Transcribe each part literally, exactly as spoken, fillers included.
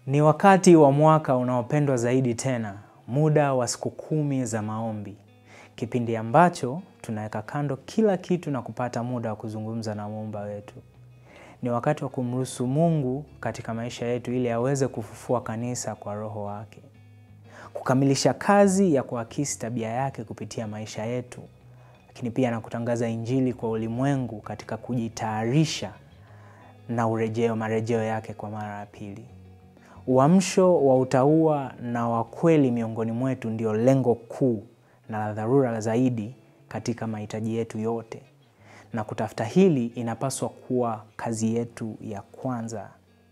Ni wakati wa mwaka unaopendwa zaidi tena, muda wa siku kumi za maombi. Kipindi ambacho tunaweka kando kila kitu na kupata muda wa kuzungumza na Muumba wetu. Ni wakati wa kumruhusu Mungu katika maisha yetu ili aweze kufufua kanisa kwa Roho wake. Kukamilisha kazi ya kuakisi tabia yake kupitia maisha yetu, lakini pia na kutangaza injili kwa ulimwengu katika kujitayarisha na urejeo marejeo yake kwa mara ya pili. Uamsho wa utauwa na wa kweli miongoni mwetu ndio lengo kuu na la dharura zaidi katika mahitaji yetu yote. Na kutafuta hili inapaswa kuwa kazi yetu ya kwanza.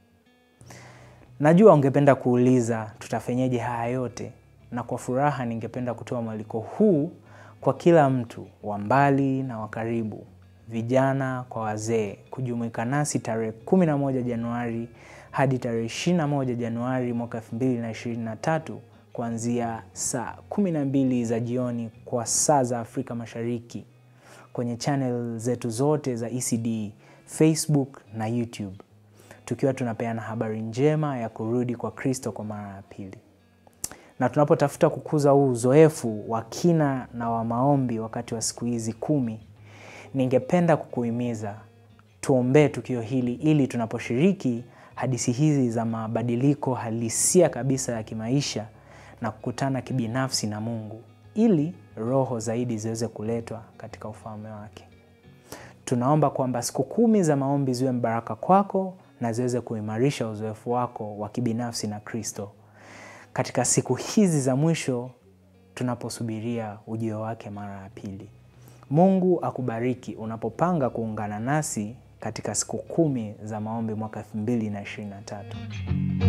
Najua ungependa kuuliza tutafenyeje haya yote, na kwa furaha ningependa kutoa mwaliko huu kwa kila mtu wa mbali na wa karibu, vijana kwa wazee, kujumuika nasi tarehe kumi na moja Januari hadi tarehe ishirini na moja Januari mwaka elfu mbili na ishirini na tatu kuanzia saa kumi na mbili za jioni kwa saa za Afrika Mashariki kwenye channel zetu zote za E C D, Facebook na YouTube, tukiwa tunapeana habari njema ya kurudi kwa Kristo kwa mara ya pili. Na tunapotafuta kukuza huu uzoefu wa kina na wa maombi wakati wa siku hizi kumi, ningependa kukuhimiza tuombee tukio hili ili tunaposhiriki hadithi hizi za mabadiliko halisia kabisa ya kimaisha na kukutana kibinafsi na Mungu, ili roho zaidi ziweze kuletwa katika ufalme wake. Tunaomba kwamba siku kumi za maombi ziwe mbaraka kwako na ziweze kuimarisha uzoefu wako wa kibinafsi na Kristo katika siku hizi za mwisho tunaposubiria ujio wake mara ya pili. Mungu akubariki unapopanga kuungana nasi katika siku kumi za maombi mwaka elfu mbili na ishirini na tatu.